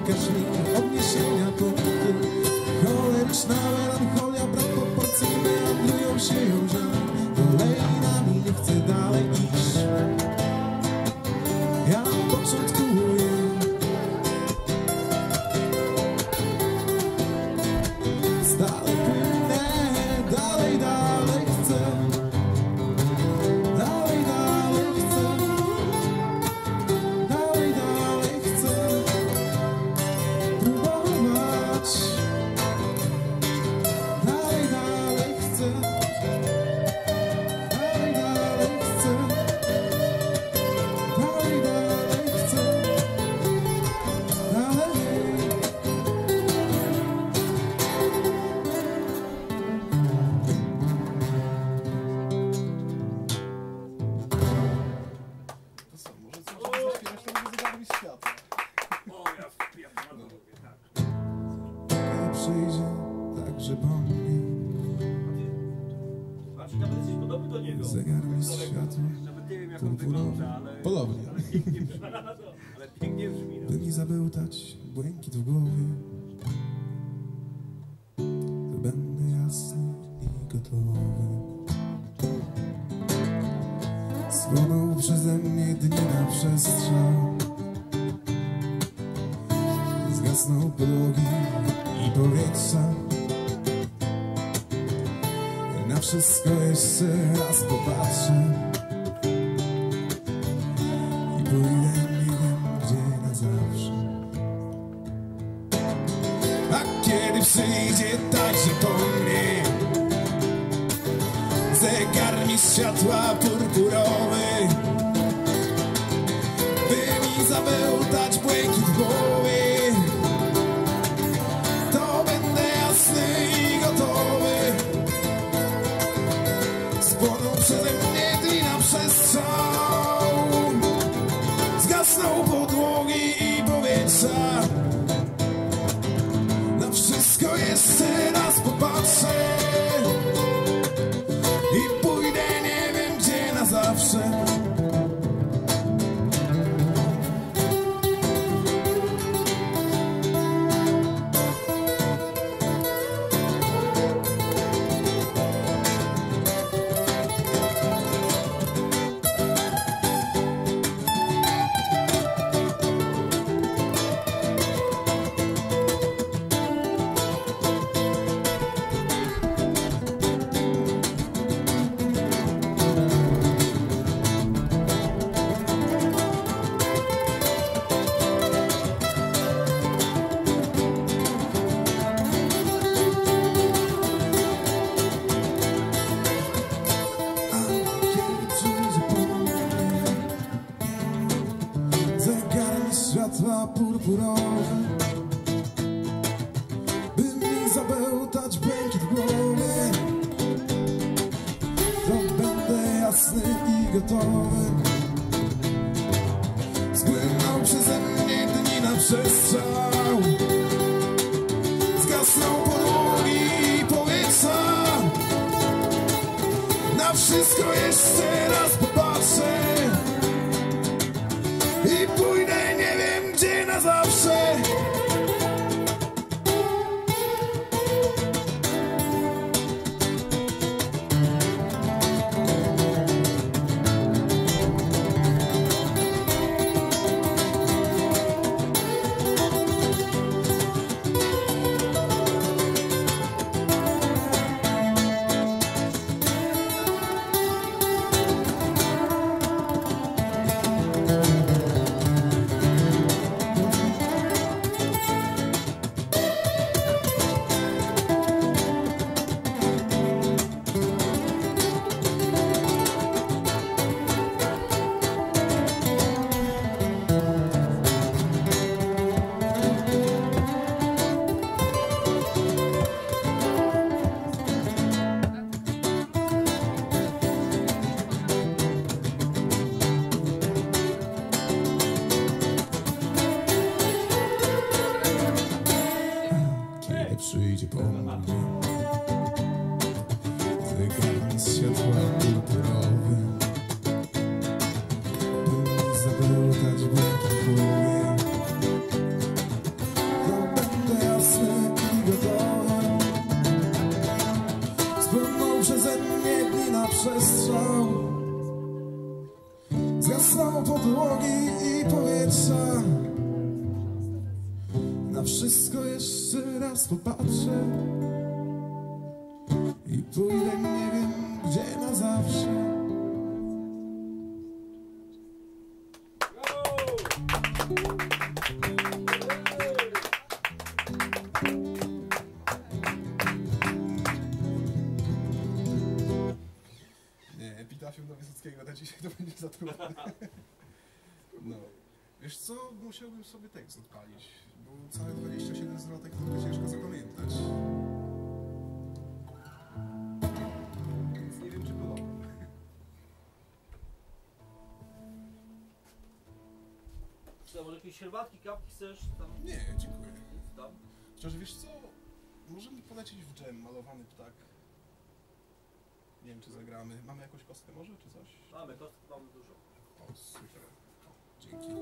Wykaż mi odniesienia punkty. Choleryczna melancholia, brak proporcyjny, handlują się ją żal. Kolejnami nie chcę dalej iść. Ja początkuję. Stale płynę, dalej, dalej chcę. Dalej, dalej chcę. Dalej, dalej chcę. Próbować. Dalej, dalej chcę. Dalej, dalej chcę. Dalej, dalej chcę. Dalej. To co, może zaśpiewać tam Zegarmi Światła? O, ja wpierdolę, tak. Kiedy przyjdzie także po mnie Patrz, nawet jesteś podobny do niego. zegarmistrz światła, Nawet nie wiem, jak on wygląda, ale... Podobnie. Ale pięknie brzmi. Ale pięknie brzmi. by mi zabełtać błękit w głowie, to będę jasny i gotowy. Spłonął przeze mnie dni na przestrzał, zgasnął podłogi i powietrza. Na wszystko jeszcze raz popatrzę i pójdę nie wiem gdzie na zawsze. A kiedy przyjdzie także po mnie zegarmistrz światła purpurowy, by mi zabełtać błękit w głowie, to będę jasny i gotowy. Spłonął przeze mnie dni na przestrzał, zgasnął podłogi i powietrza. Na wszystko jeszcze raz popatrzę i pójdę nie wiem gdzie na zawsze. Światła purpurowe, by mi zabełtać błękit w głowie, to będę jasny i gotowy. Spłynął przeze mnie dni na przestrzał, zgasnął podłogi i powietrza. Na wszystko jeszcze raz popatrzę i pójdę nie wiem gdzie na zawsze. przestrzał. Zgasną podłogi i powietrza. Na wszystko jeszcze raz popatrzę i pójdę nie wiem gdzie na zawsze. Nie, epitafium do Wysockiego na dzisiaj to będzie za trudne. No. Wiesz co, musiałbym sobie tekst odpalić, bo całe 27 zwrotek to ciężko zapamiętać. Więc nie wiem, czy było. Co, może jakieś herbatki, kawki chcesz? Tam, Nie, dziękuję. nic tam. Chociaż wiesz co, może mi polecieć w dżem malowany ptak. Nie wiem, czy zagramy. Mamy jakąś kostkę może, czy coś? Mamy kostkę, mamy dużo. O, super. Dzięki.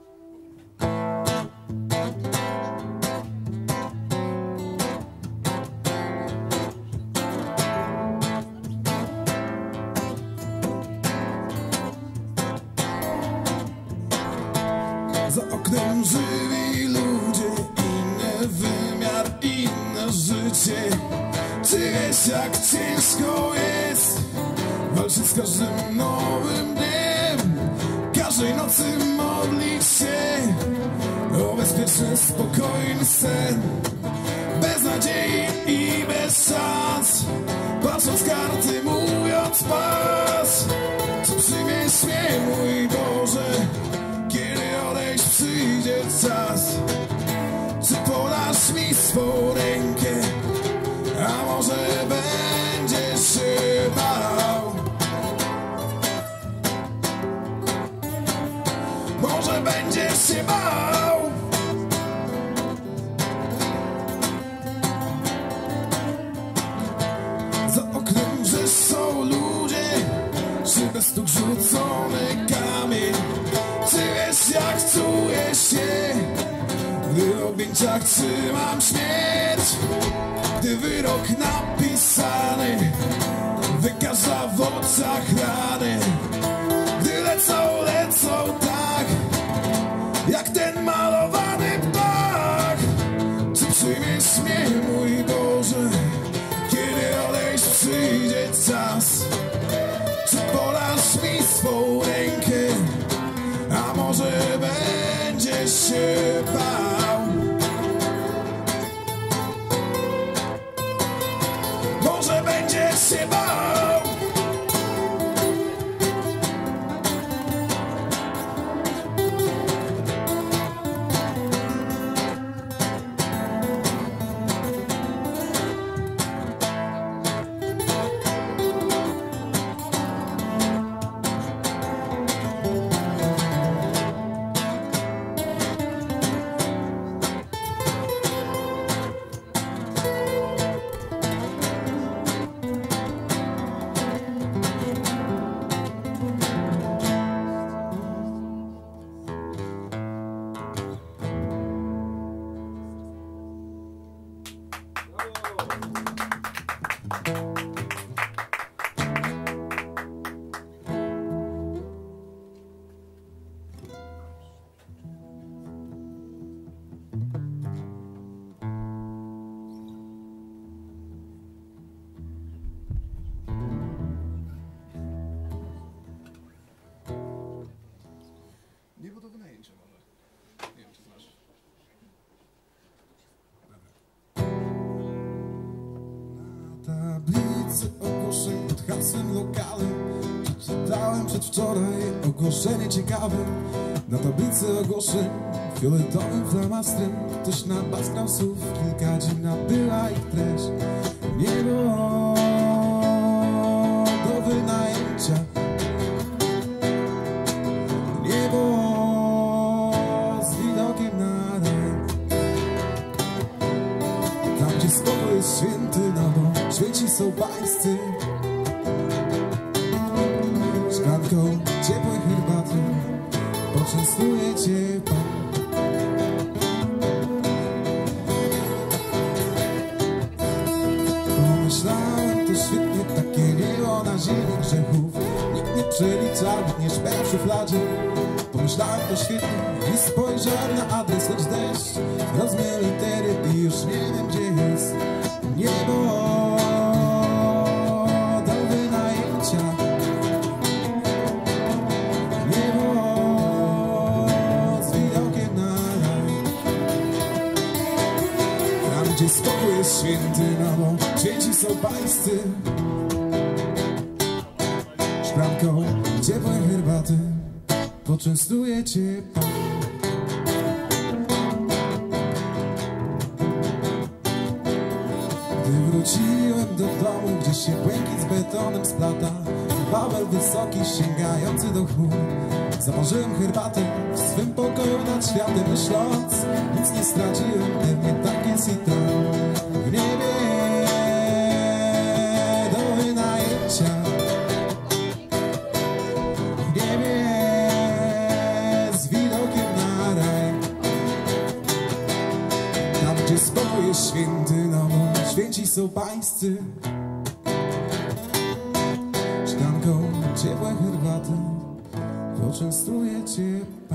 Za oknem żywi ludzie, inny wymiar, inne życie. Ty wiesz jak ciężko jest walczyć z każdym nowym dniem, każdej nocy modlić się o bezpieczny, spokojny sen. Bez nadziei i bez szans, patrząc karty, mówiąc pas. Czy przyjmiesz mnie, mój Boże, kiedy odejść przyjdzie czas? Czy podasz mi swą rękę, a może będziesz się bał? Może będziesz się bał? Za oknem są ludzie, szybę stuk rzucony kamień. Czy wiesz jak czuję się, gdy w objęciach trzymam śmierć? Gdy wyrok napisany wykaża w oczach rany. Gdy lecą tak, jak ten malowany ptak. Czy przyjmiesz mnie, mój Boże, kiedy odejść przyjdzie czas? Czy podasz mi swą rękę, a może będziesz się bał? Może będziesz się bał? Niebo do wynajęcia może. Nie wiem, czy znasz. Na tablicy ogłoszeń pod hasłem lokalem przeczytałem przedwczoraj ogłoszenie ciekawe. Na tablicy ogłoszeń fioletowym flamastrem ktoś nabaskał słów, kilka dziwna była ich treść. Niebo do wynajęcia, niebo z widokiem na raj. Tam gdzie spokój jest święty, no bo święci są pańscy. Szklanką ciepłej herbaty poczęstuje cię Pan. Pomyślałem to świetnie takie niebo na ziemi grzechów. Nikt nie przeliczał, nikt nie szperał w szufladzie. Pomyślałem to świetnie i spojrzałem na adres, lecz deszcz rozmył litery i już nie wiem gdzie jest niebo do wynajęcia. Niebo z widokiem na raj. Tam gdzie spokój jest święty, no bo święci są pańscy. Szklanką ciepłej herbaty poczęstuje cię Pan. Gdy wróciłem do domu, gdzie się błękit z betonem splata, Wawel wysoki sięgający do chmur, zaparzyłem herbatę w swym pokoju nad światem, myśląc, nic nie straciłem, pewnie tak jest i tak. W niebie do wynajęcia. Gdzie spokój jest święty, no bo święci są pańscy. Szklanką ciepłej herbaty poczęstuje cię